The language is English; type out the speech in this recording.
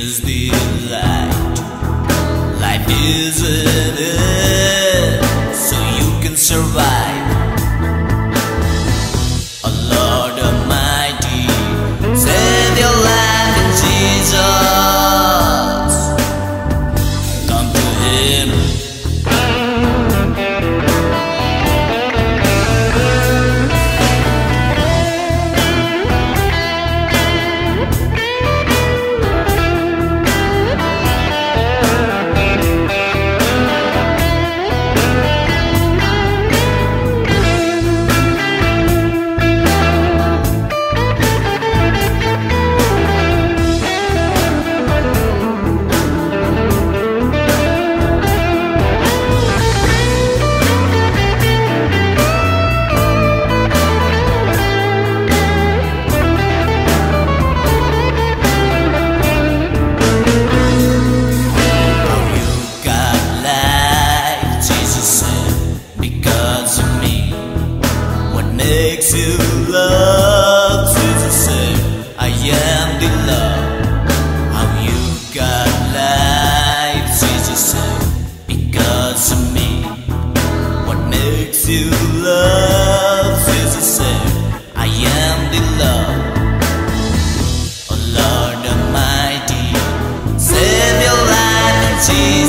is the light. Life isn't it, so you can survive. Oh Lord Almighty, save your life in Jesus. Come to Him. Makes you love, Jesus said, I am the love. How you got life, Jesus said, because of me. What makes you love, Jesus said, I am the love. Oh Lord Almighty, save your life in Jesus.